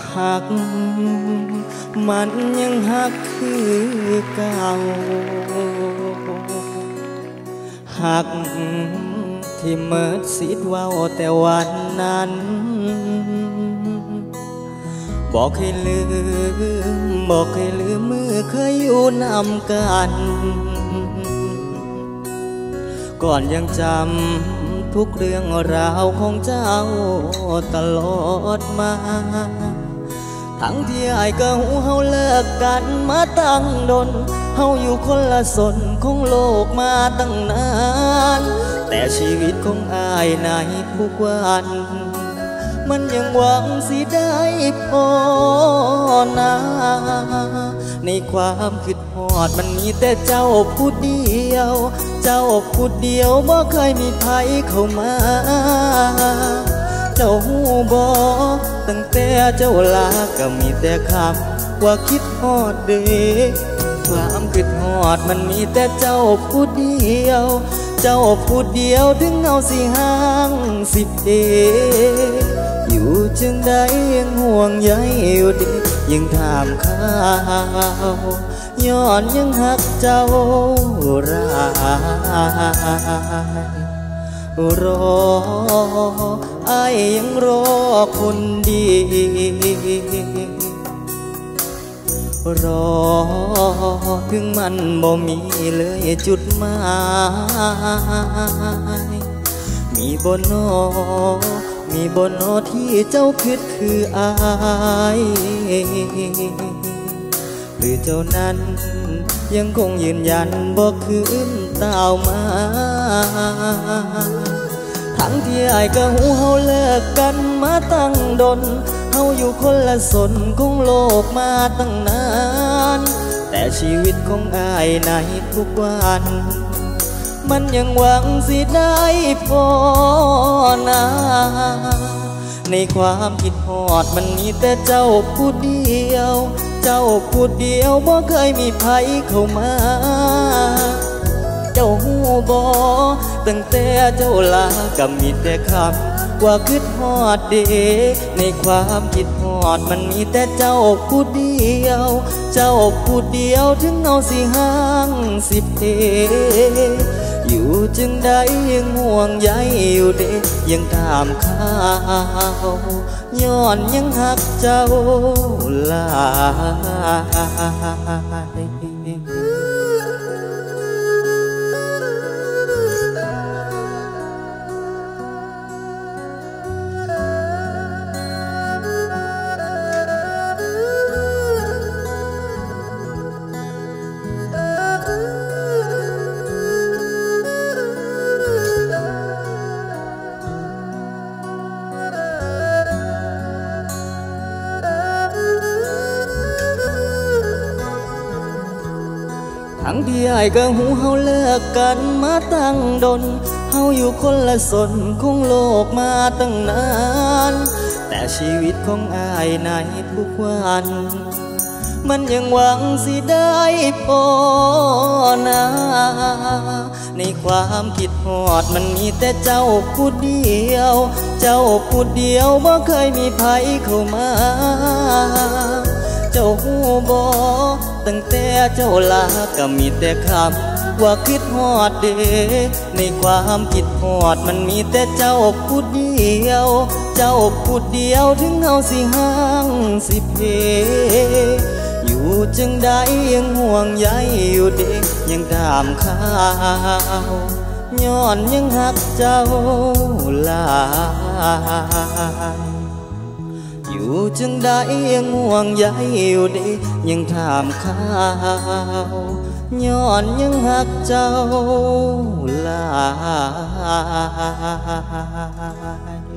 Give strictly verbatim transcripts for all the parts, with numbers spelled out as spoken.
หักมันยังหักคือเก่าหักที่เมิดสิทธิ์ว่าแต่วันนั้นบอกให้ลืมบอกให้ลืมมือเคยอยู่นำกันก่อนยังจำทุกเรื่องราวของเจ้าตลอดมาทั้งที่อ้ายก็หูเฮาเลิกกันมาตั้งดนเฮาอยู่คนละสนของโลกมาตั้งนานแต่ชีวิตของอ้ายในทุกวันมันยังหวังสิได้พอนาในความคิดฮอดมันมีแต่เจ้าผู้เดียวเจ้าผู้เดียวบ่เคยมีไผเข้ามาเจ้าหูบ่ตั้งแต่เจ้าลาก็มีแต่คำว่าคิดฮอดเด้ความคิดฮอดมันมีแต่เจ้าผู้เดียวเจ้าผู้เดียวถึงเอาสิห่างสิเดอยู่จึงได้ยังห่วงใยอยู่ดียังถามข่าวย้อนยังหักเจ้าร้ายรออ้ายยังรอคนดีรอถึงมันบ่มีเลยจุดหมายมีบ่นอมีบ่นอที่เจ้าคิดคืออ้ายหรือเจ้านั้นยังคงยืนยันบ่คืนเต้ามาทั้งที่อ้ายก็หูเฮาเลิกกันมาตั้งดนเฮาอยู่คนละสนของโลกมาตั้งนานแต่ชีวิตของอ้ายในทุกวันมันยังหวังสิได้พอนาในความคิดฮอดมันมีแต่เจ้าผู้เดียวเจ้าผู้เดียวบ่เคยมีไผเข้ามาเจ้าหูบ่ตั้งแต่เจ้าลาก็มีแต่คำว่าคิดฮอดเด้ในความคิดฮอดมันมีแต่เจ้าผู้เดียวเจ้าผู้เดียวถึงเอาสิห่างสิเดอยู่จึงได้ยังห่วงใยอยู่เด้ยังถามข่าวย้อนยังหักเจ้าหลายทั้งที่อ้ายก็หูเฮาเลิกกันมาตั้งดนเฮาอยู่คนละสนของโลกมาตั้งนานแต่ชีวิตของอ้ายในทุกวันมันยังหวังสิได้พอนาในความคิดฮอดมันมีแต่เจ้าผู้เดียวเจ้าผู้เดียวบ่เคยมีไผเข้ามาเจ้าหูบ่ตั้งแต่เจ้าลาก็มีแต่คำว่าคิดฮอดเด้ในความคิดฮอดมันมีแต่เจ้าผู้เดียวเจ้าผู้เดียวถึงเอาสิห่างสิเพอยู่จึงได้ยังห่วงใยอยู่เด้ยังถามข่าวย้อนยังหักเจ้าหลายอยู่จึงได้ยังห่วงใยอยู่เด้ยังถามข่าวย้อนยังหักเจ้าหลาย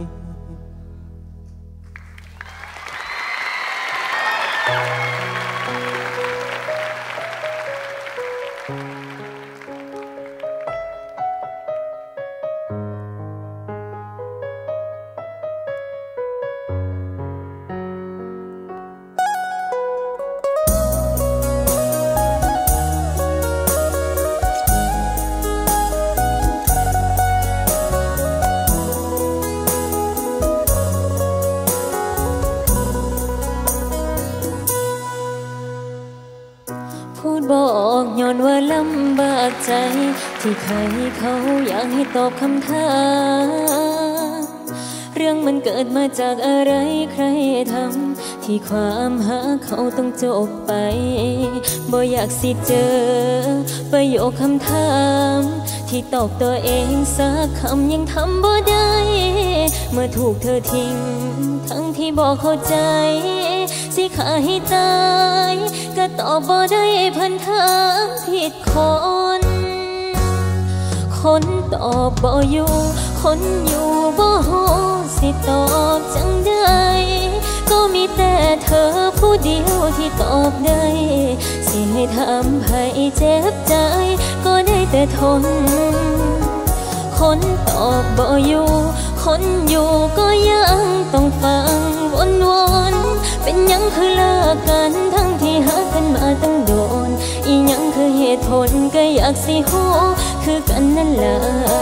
ำบากใจที่ใครเขาอยากให้ตอบคำถามเรื่องมันเกิดมาจากอะไรใครทำที่ความหาเขาต้องจบไปบ่อยากสิเจอประโยคคำถามที่ตอบตัวเองสักคำยังทำบ่ได้เมื่อถูกเธอทิ้งทั้งที่บอกเข้าใจสิขาให้ตายก็ตอบบ่ได้พันทางผิดคนคนตอบบ่อยู่คนอยู่บ่ฮู้สิตอบจังใดก็มีแต่เธอผู้เดียวที่ตอบได้สิให้ทำให้เจ็บใจก็ได้แต่ทนคนตอบบ่อยู่คนอยู่ก็ยังต้องฟังวนๆเป็นยังคือเลิกกันทั้งที่หากันมาตั้งโดนอีหยังคือเหตุผลก็อยากสิฮู้คือกันนั่นล่ะ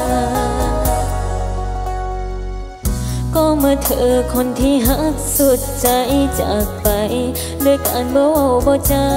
ก็เมื่อเธอคนที่หักสุดใจจากไปด้วยการบ่เว้าบ่จา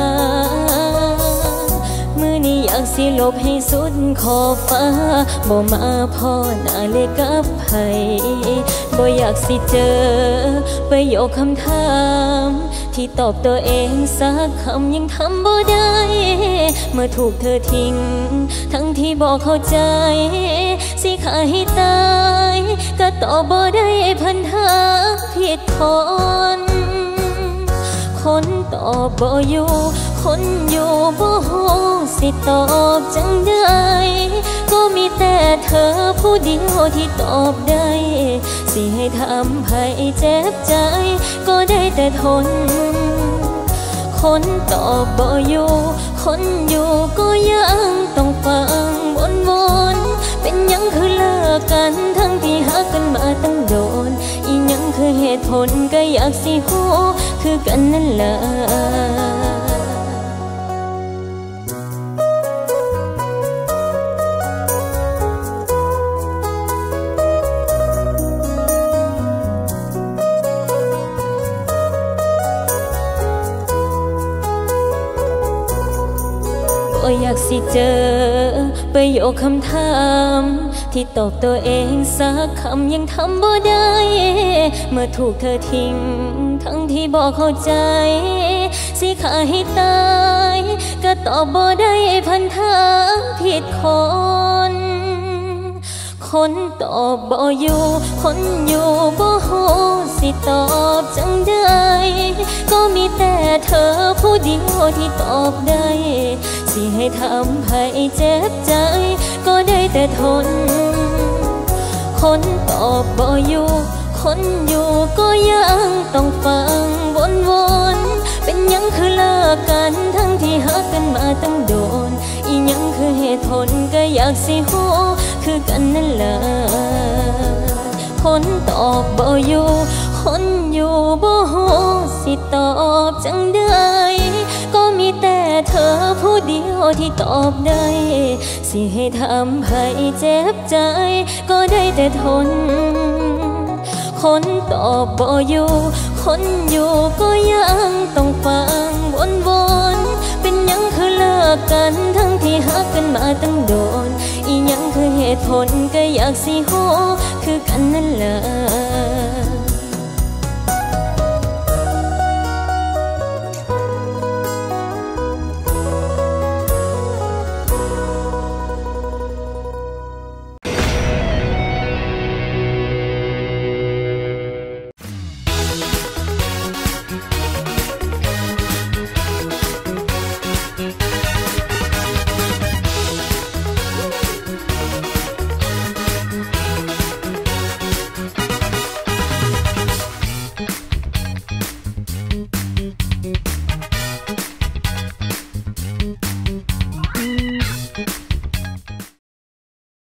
มือนี้อยากสิลบให้สุดขอบฟ้าบ่มาพ่อหน้าเลยกับไผบ่อยากสิเจอประโยคคำถามที่ตอบตัวเองสักคำยังทำบ่ได้เมื่อถูกเธอทิ้งทั้งที่บอกเข้าใจสิขาให้ตายก็ตอบบ่ได้พันทางผิดคนคนตอบบ่อยู่คนอยู่บ่ฮู้สิตอบจังใดก็มีแต่เธอผู้เดียวที่ตอบได้สิให้ทำให้เจ็บใจก็ได้แต่ทนคนตอบบ่อยู่คนอยู่ก็ยังต้องฟังวนๆเป็นยังคือเลิกกันทั้งที่หากันมาตั้งโดนอีหยังคือเหตุผลก็อยากสิฮู้คือกันนั่นล่ะบ่อยากสิเจอประโยคคำถามที่ตอบตัวเองสักคำยังทำบ่ได้เมื่อถูกเธอทิ้งทั้งที่บอกเข้าใจสิขาให้ตายก็ตอบบ่ได้พันทางผิดคนคนตอบบ่อยู่คนอยู่บ่ฮู้สิตอบจังใดก็มีแต่เธอผู้เดียวที่ตอบได้สิให้ทำให้เจ็บใจก็ได้แต่ทนคนตอบบ่อยู่คนอยู่ก็ยังต้องฟังวนๆเป็นยังคือเลิกกันทั้งที่หากันมาตั้งโดนอีหยังคือเหตุผลก็อยากสิฮู้คือกันนั่นล่ะคนตอบบ่อยู่คนอยู่บ่ฮู้สิตอบจังใดก็มีแต่เธอผู้เดียวที่ตอบได้สิให้ทำให้เจ็บใจก็ได้แต่ทนคนตอบบ่อยู่คนอยู่ก็ยังต้องฟังวนๆเป็นยังคือเลิกกันทั้งที่หากันมาตั้งโดนอีหยังคือเหตุผลก็อยากสิฮู้คือกันนั่นล่ะ